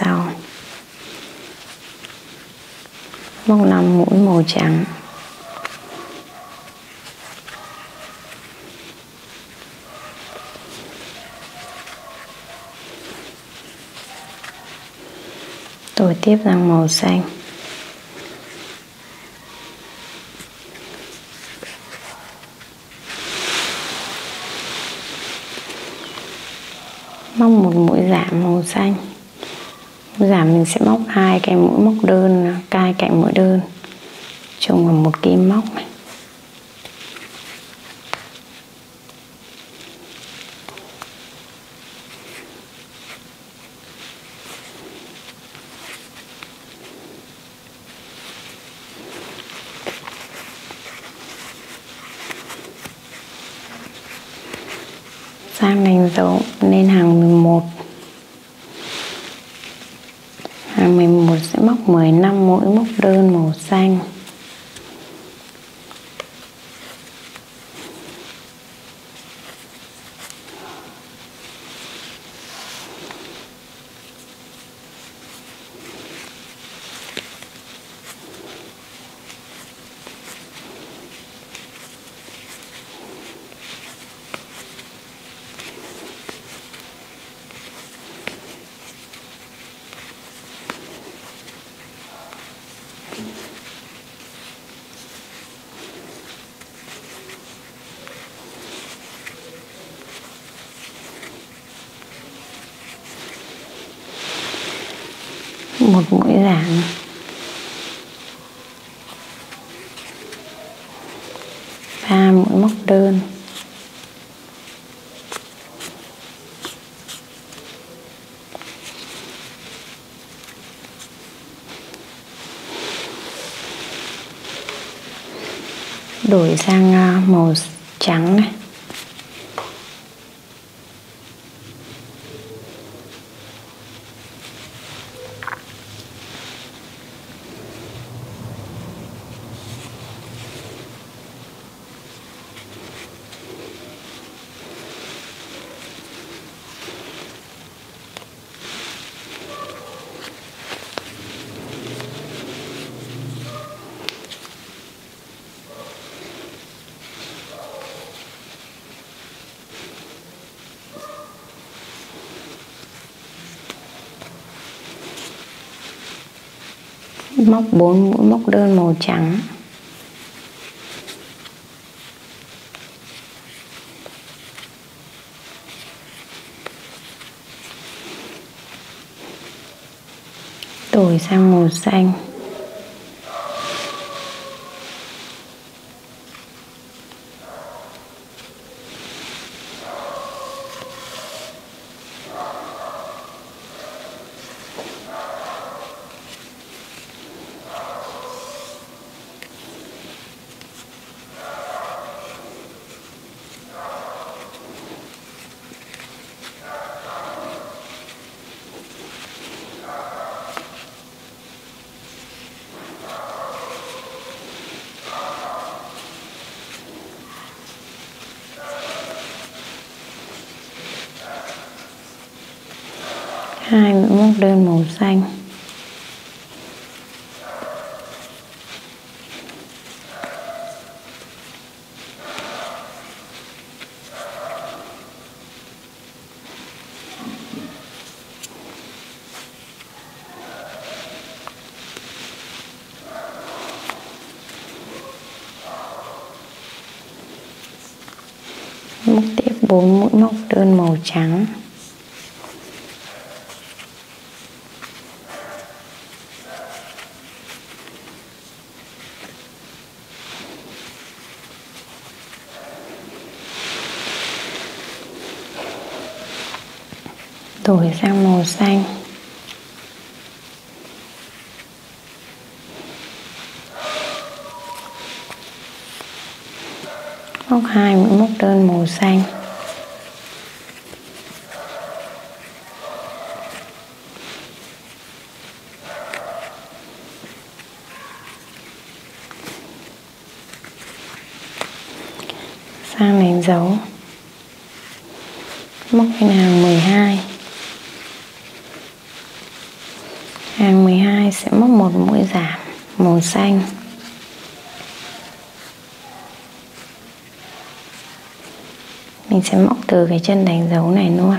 sau, móc 5 mũi màu trắng, tôi tiếp sang màu xanh, móc một mũi giảm màu xanh. Mũi giảm mình sẽ móc 2 cái mũi móc đơn cai cạnh mỗi đơn, trùng vào một kim móc này. Sang đánh dấu lên hàng 11. Hàng 11 sẽ móc 15 mũi móc đơn màu xanh. Một mũi giảm, ba mũi móc đơn, đổi sang màu trắng này. Móc 4 mũi móc đơn màu trắng, đổi sang màu xanh, hai mũi móc đơn màu xanh, móc tiếp 4 mũi móc đơn màu trắng, đổi sang màu xanh, móc 2 mũi móc đơn màu xanh, sang đánh dấu, móc lên hàng 12, Hàng 12 sẽ móc một mũi giảm màu xanh. Mình sẽ móc từ cái chân đánh dấu này luôn.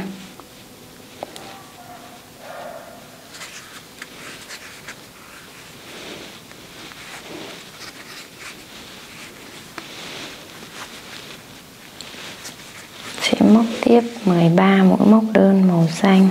Sẽ móc tiếp 13 mũi móc đơn màu xanh.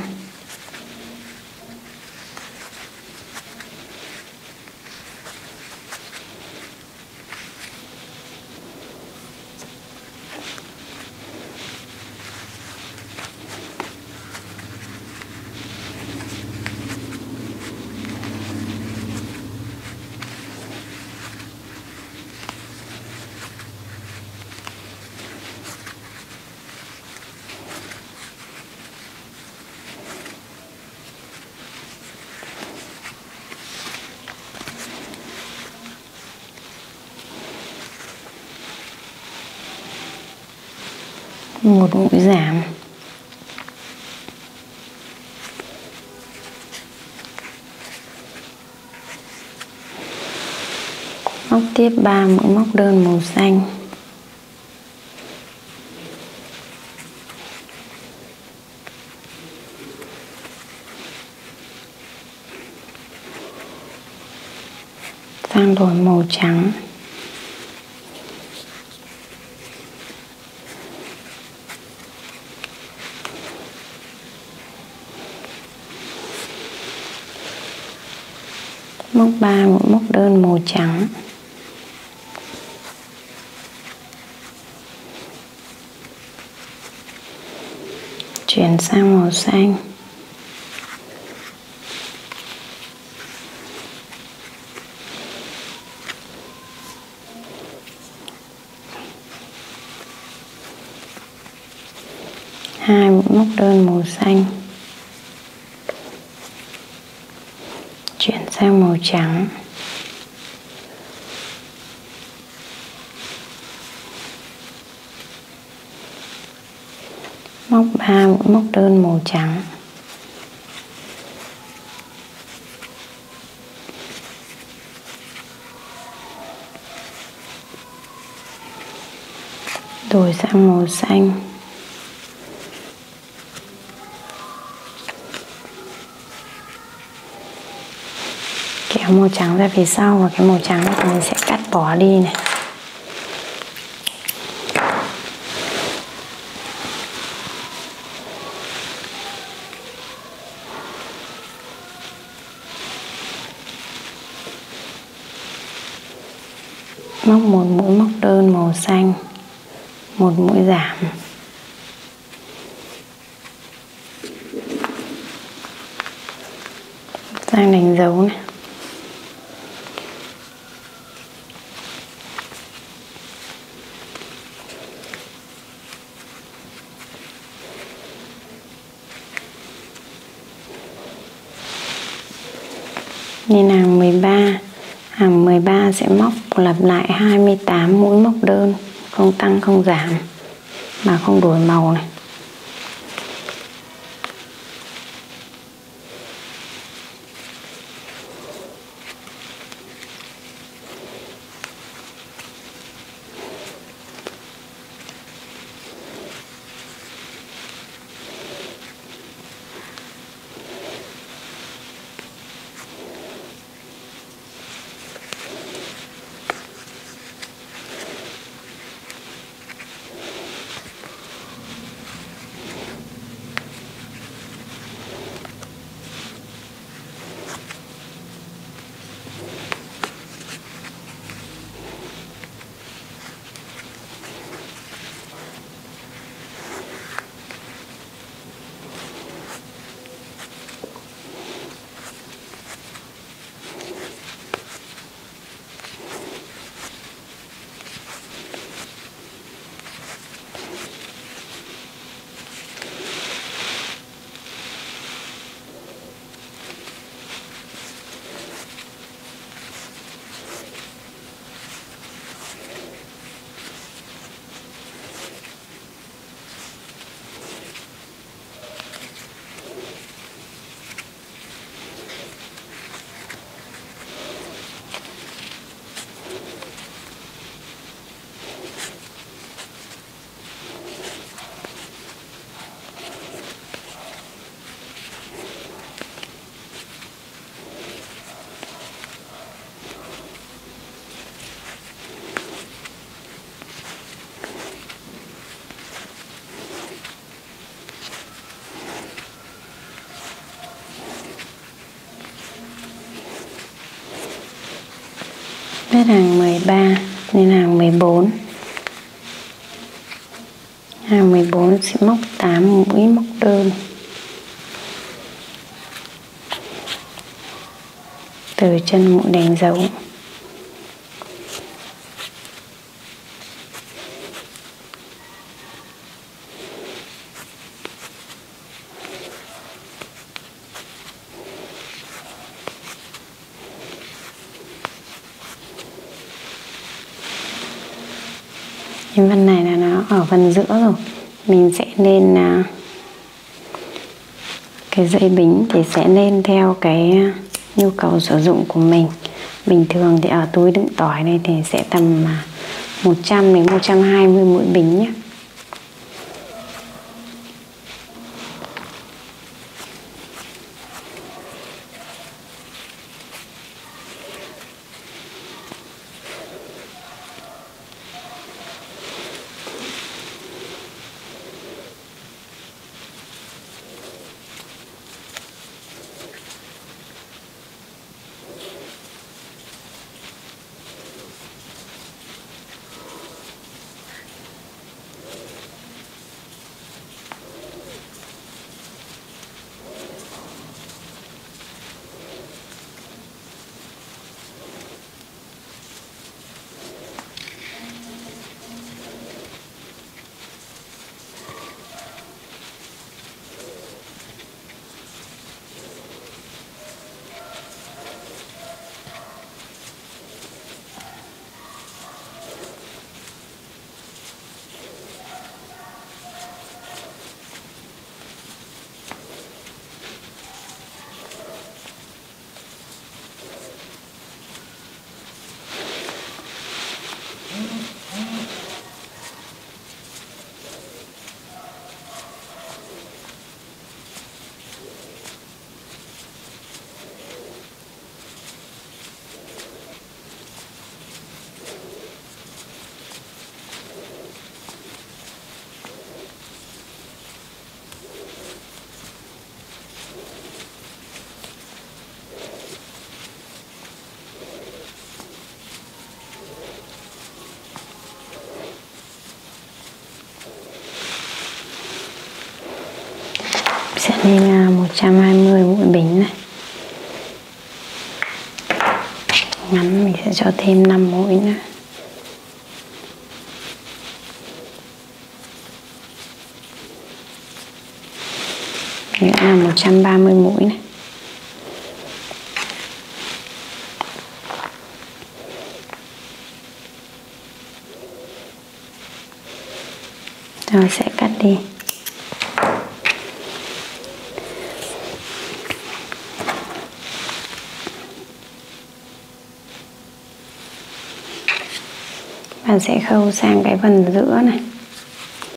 Một mũi giảm. Móc tiếp 3 mũi móc đơn màu xanh. Sang đổi màu trắng. Móc 3 mũi móc đơn màu trắng. Chuyển sang màu xanh. Hai mũi móc đơn màu xanh. Chuyển sang màu trắng. Móc 3 mũi móc đơn màu trắng. Đổi sang màu xanh. Kéo màu trắng ra phía sau và cái màu trắng này mình sẽ cắt bỏ đi này. Móc một mũi móc đơn màu xanh, một mũi giảm. Sang đánh dấu này. Nên hàng 13. Hàng 13 sẽ móc lặp lại 28 mũi móc đơn, không tăng không giảm mà không đổi màu này. Vết hàng 13 lên hàng 14. Hàng 14 sẽ móc 8 mũi móc đơn từ chân mũi đánh dấu. Cái phần này là nó ở phần giữa rồi, mình sẽ lên cái dây bính thì sẽ lên theo cái nhu cầu sử dụng của mình. Bình thường thì ở túi đựng tỏi này thì sẽ tầm 100 đến 120 mũi bính nhé. Sẽ lên 120 mũi bính này. Ngắn mình sẽ cho thêm 5 mũi nữa. Nghĩa là 130 mũi này. Rồi sẽ cắt đi. Và sẽ khâu sang cái phần giữa này.